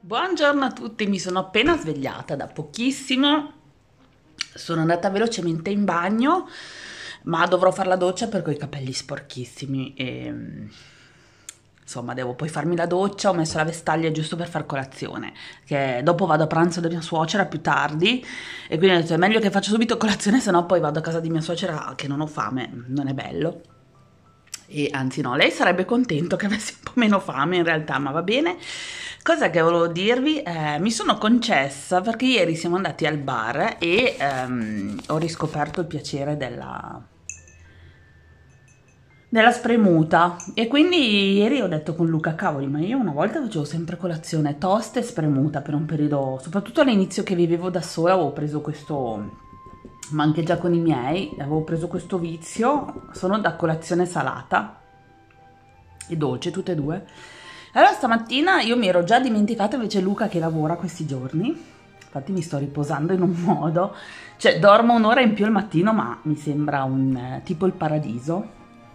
Buongiorno a tutti, mi sono appena svegliata da pochissimo, sono andata velocemente in bagno, ma dovrò fare la doccia perché ho i capelli sporchissimi e insomma devo poi farmi la doccia, ho messo la vestaglia giusto per far colazione, che dopo vado a pranzo da mia suocera più tardi e quindi ho detto è meglio che faccio subito colazione, se no poi vado a casa di mia suocera che non ho fame, non è bello. E anzi no, lei sarebbe contento che avessi un po' meno fame in realtà, ma va bene. Cosa che volevo dirvi, mi sono concessa perché ieri siamo andati al bar e ho riscoperto il piacere della spremuta e quindi ieri ho detto con Luca, cavoli, ma io una volta facevo sempre colazione toast e spremuta per un periodo, soprattutto all'inizio che vivevo da sola, avevo preso questo, ma anche già con i miei, avevo preso questo vizio, sono da colazione salata e dolce, tutte e due. Allora stamattina io mi ero già dimenticata invece Luca che lavora questi giorni, infatti mi sto riposando in un modo, cioè dormo un'ora in più al mattino ma mi sembra tipo il paradiso.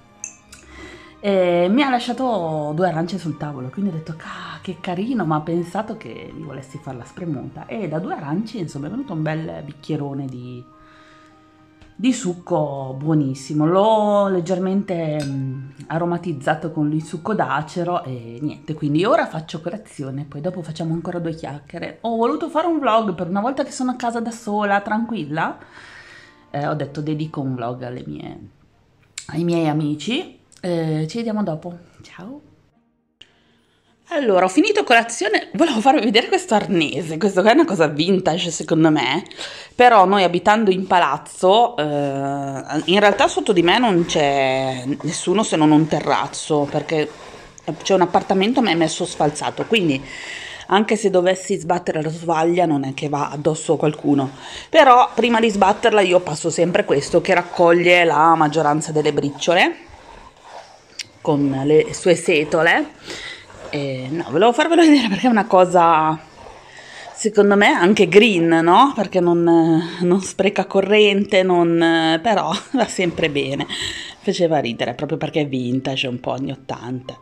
E mi ha lasciato due arance sul tavolo, quindi ho detto che carino, ma ha pensato che mi volessi fare la spremuta e da due arance insomma è venuto un bel bicchierone di succo buonissimo, l'ho leggermente aromatizzato con il succo d'acero e niente, quindi ora faccio colazione, poi dopo facciamo ancora due chiacchiere. Ho voluto fare un vlog per una volta che sono a casa da sola, tranquilla, ho detto dedico un vlog ai miei amici, ci vediamo dopo, ciao! Allora, ho finito colazione, volevo farvi vedere questo arnese, questo qua è una cosa vintage secondo me, però noi abitando in palazzo, in realtà sotto di me non c'è nessuno se non un terrazzo, perché c'è un appartamento ma è messo sfalsato, quindi anche se dovessi sbattere la tovaglia non è che va addosso a qualcuno, però prima di sbatterla io passo sempre questo che raccoglie la maggioranza delle briciole con le sue setole. No, volevo farvelo vedere perché è una cosa, secondo me, anche green, no? Perché non spreca corrente, però va sempre bene. Faceva ridere proprio perché è vintage, un po' anni 80.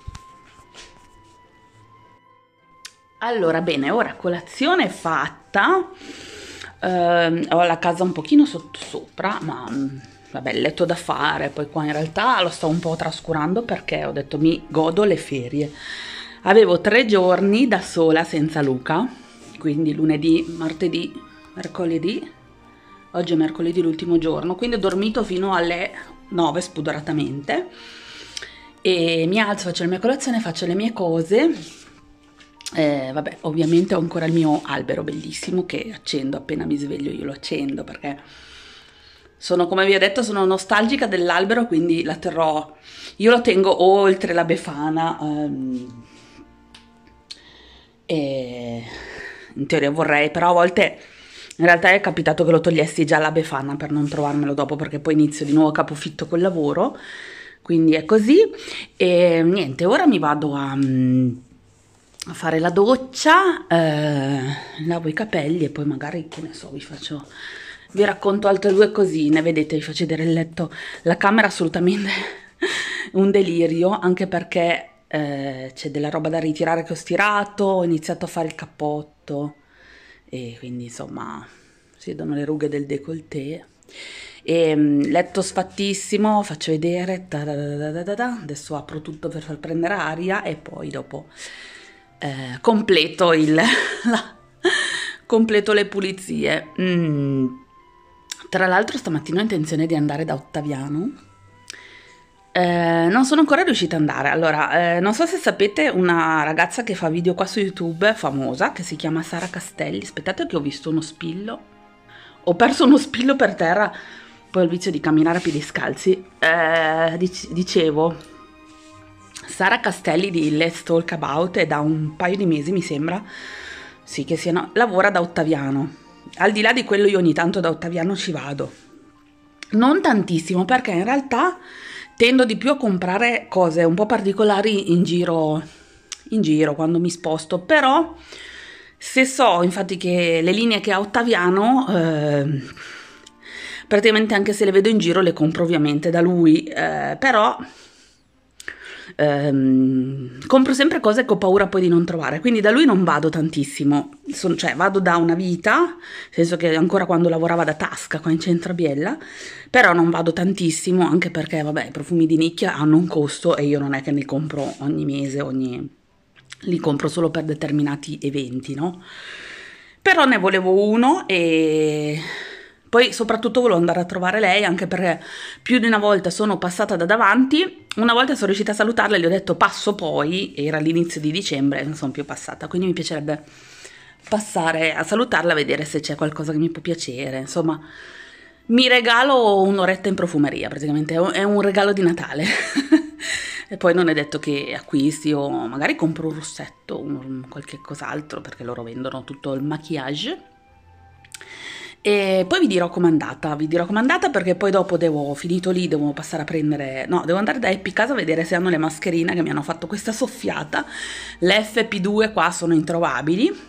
Allora, bene, ora colazione fatta. Ho la casa un pochino sottosopra, ma vabbè, il letto da fare. Poi qua in realtà lo sto un po' trascurando perché ho detto mi godo le ferie. Avevo 3 giorni da sola senza Luca, quindi lunedì, martedì, mercoledì. Oggi è mercoledì l'ultimo giorno, quindi ho dormito fino alle 9 spudoratamente. E mi alzo, faccio la mia colazione, faccio le mie cose. Vabbè, ovviamente ho ancora il mio albero bellissimo che accendo appena mi sveglio, io lo accendo perché sono, come vi ho detto, sono nostalgica dell'albero, quindi la terrò, io lo tengo oltre la Befana, e in teoria vorrei, però a volte in realtà è capitato che lo togliessi già la Befana per non trovarmelo dopo perché poi inizio di nuovo a capofitto col lavoro, quindi è così e niente, ora mi vado a fare la doccia, lavo i capelli e poi magari, che ne so, vi racconto altre due cosine, vedete, vi faccio vedere il letto, la camera assolutamente un delirio, anche perché c'è della roba da ritirare che ho stirato, ho iniziato a fare il cappotto e quindi insomma si vedono le rughe del décolleté. E letto sfattissimo, faccio vedere, adesso apro tutto per far prendere aria e poi dopo completo completo le pulizie. Tra l'altro stamattina ho intenzione di andare da Ottaviano. Non sono ancora riuscita ad andare. Allora, non so se sapete una ragazza che fa video qua su YouTube, famosa, che si chiama Sara Castelli. Aspettate che ho visto uno spillo. Ho perso uno spillo per terra, poi ho il vizio di camminare a piedi scalzi. Dicevo, Sara Castelli di Let's Talk About è da un paio di mesi, mi sembra, sì che sia, lavora da Ottaviano. Al di là di quello io ogni tanto da Ottaviano ci vado. Non tantissimo perché in realtà tendo di più a comprare cose un po' particolari in giro quando mi sposto, però se so infatti che le linee che ha Ottaviano praticamente anche se le vedo in giro le compro ovviamente da lui, però compro sempre cose che ho paura poi di non trovare, quindi da lui non vado tantissimo, cioè vado da una vita, nel senso che ancora quando lavorava da Tasca qua in centro a Biella, però non vado tantissimo, anche perché vabbè i profumi di nicchia hanno un costo e io non è che ne compro ogni mese, li compro solo per determinati eventi, no? Però ne volevo uno e poi soprattutto volevo andare a trovare lei, anche perché più di una volta sono passata da davanti, una volta sono riuscita a salutarla e le ho detto passo poi, era l'inizio di dicembre e non sono più passata, quindi mi piacerebbe passare a salutarla, a vedere se c'è qualcosa che mi può piacere, insomma mi regalo un'oretta in profumeria, praticamente è un regalo di Natale. E poi non è detto che acquisti o magari compro un rossetto, qualche cos'altro, perché loro vendono tutto il maquillage. E poi vi dirò com'è andata perché poi dopo finito lì, devo passare a prendere, no, devo andare da Happy Casa a vedere se hanno le mascherine che mi hanno fatto questa soffiata, le FP2 qua sono introvabili.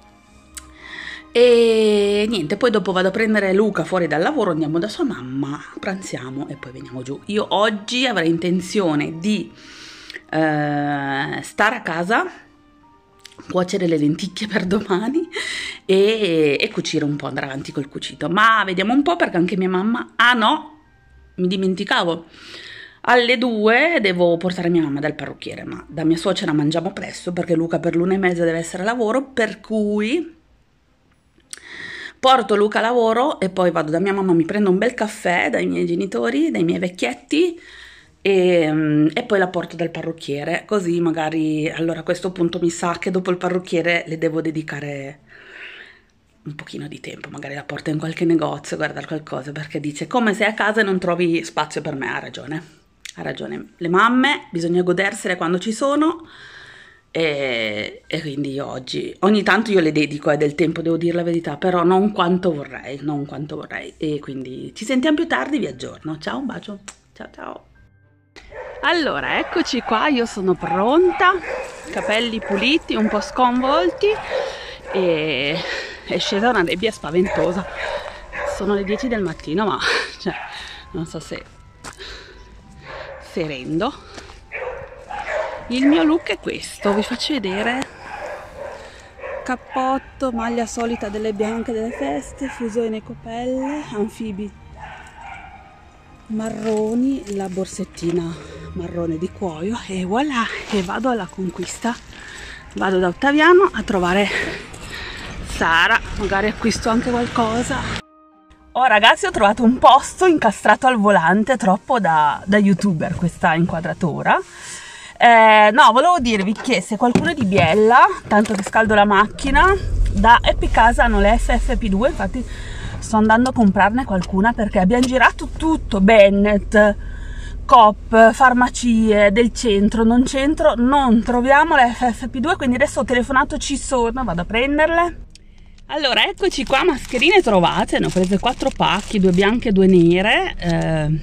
E niente, poi dopo vado a prendere Luca fuori dal lavoro, andiamo da sua mamma, pranziamo e poi veniamo giù. Io oggi avrei intenzione di stare a casa, cuocere le lenticchie per domani e cucire un po', andare avanti col cucito. Ma vediamo un po', perché anche mia mamma... Ah no, mi dimenticavo, alle 2 devo portare mia mamma dal parrucchiere, ma da mia suocera mangiamo presto perché Luca per l'1:30 deve essere a lavoro, per cui porto Luca a lavoro e poi vado da mia mamma, mi prendo un bel caffè dai miei genitori, dai miei vecchietti e poi la porto dal parrucchiere, così magari, allora a questo punto mi sa che dopo il parrucchiere le devo dedicare un pochino di tempo, magari la porto in qualche negozio a guardare qualcosa, perché dice come sei a casa e non trovi spazio per me. Ha ragione, le mamme bisogna godersele quando ci sono. E quindi io ogni tanto io le dedico del tempo, devo dire la verità, però non quanto vorrei, e quindi ci sentiamo più tardi, vi aggiorno. Ciao, un bacio, ciao. Allora, eccoci qua, io sono pronta, capelli puliti, un po' sconvolti e è scesa una nebbia spaventosa. Sono le 10 del mattino, ma cioè, non so se rendo. Il mio look è questo, vi faccio vedere: cappotto, maglia solita delle bianche delle feste, fusone copelle, anfibi marroni, la borsettina marrone di cuoio e voilà, e vado alla conquista, vado da Ottaviano a trovare Sara, magari acquisto anche qualcosa. Oh ragazzi, ho trovato un posto incastrato al volante, troppo da youtuber questa inquadratura. No, volevo dirvi che se qualcuno è di Biella, tanto che scaldo la macchina, da Happy Casa hanno le FFP2, infatti sto andando a comprarne qualcuna perché abbiamo girato tutto, Bennett, Coop, farmacie del centro, non troviamo le FFP2, quindi adesso ho telefonato, ci sono, vado a prenderle. Allora, eccoci qua, mascherine trovate, ne ho prese 4 pacchi, 2 bianche e 2 nere,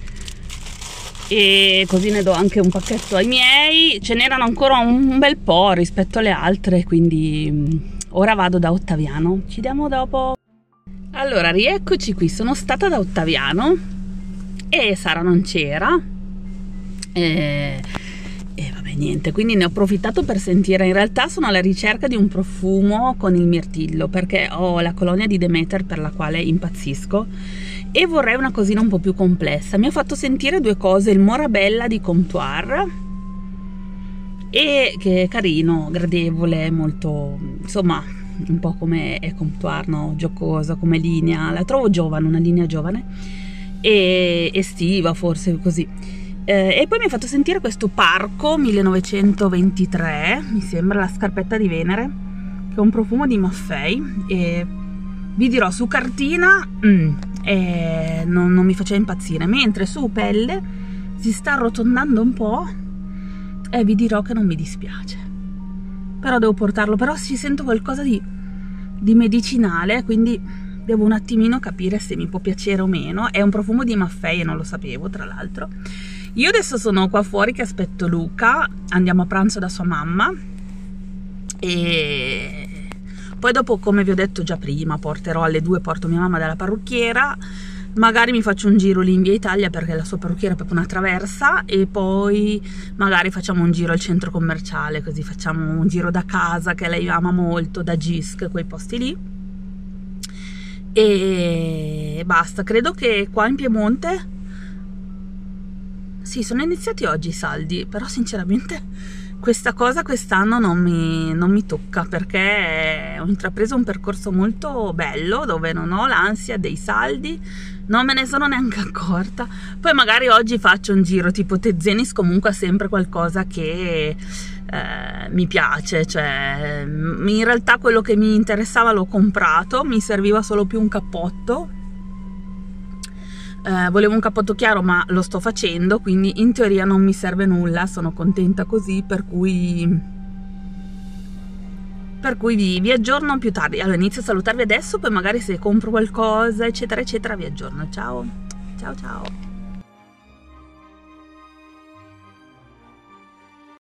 e così ne do anche un pacchetto ai miei. Ce n'erano ancora un bel po' rispetto alle altre, quindi ora vado da Ottaviano, ci vediamo dopo. Allora, rieccoci qui, sono stata da Ottaviano e Sara non c'era e vabbè niente, quindi ne ho approfittato per sentire. In realtà sono alla ricerca di un profumo con il mirtillo perché ho la colonia di Demeter per la quale impazzisco e vorrei una cosina un po' più complessa. Mi ha fatto sentire 2 cose: il Morabella di Comptoir, e che è carino, gradevole, molto, insomma, un po' come è Comptoir, no? Giocosa come linea, la trovo giovane, una linea giovane e estiva, forse così. E poi mi ha fatto sentire questo Parco 1923, mi sembra, la scarpetta di Venere, che è un profumo di Maffei, e vi dirò, su cartina non mi faceva impazzire, mentre su pelle si sta arrotondando un po' e vi dirò che non mi dispiace, però devo portarlo, però si sento qualcosa di medicinale, quindi devo un attimino capire se mi può piacere o meno. È un profumo di Maffei e non lo sapevo, tra l'altro. Io adesso sono qua fuori che aspetto Luca, andiamo a pranzo da sua mamma e poi dopo, come vi ho detto già prima, porterò alle 2, porto mia mamma dalla parrucchiera, magari mi faccio un giro lì in Via Italia, perché la sua parrucchiera è proprio una traversa, e poi magari facciamo un giro al centro commerciale, così facciamo un giro da casa, che lei ama molto, da Gisc, quei posti lì, e basta. Credo che qua in Piemonte sì, sono iniziati oggi i saldi, però sinceramente questa cosa quest'anno non mi tocca, perché ho intrapreso un percorso molto bello dove non ho l'ansia dei saldi, non me ne sono neanche accorta. Poi magari oggi faccio un giro tipo Tezenis, comunque ha sempre qualcosa che mi piace, cioè in realtà quello che mi interessava l'ho comprato, mi serviva solo più un cappotto. Volevo un cappotto chiaro, ma lo sto facendo, quindi in teoria non mi serve nulla, sono contenta così, per cui vi aggiorno più tardi. Allora inizio a salutarvi adesso, poi magari se compro qualcosa eccetera eccetera vi aggiorno. Ciao ciao ciao.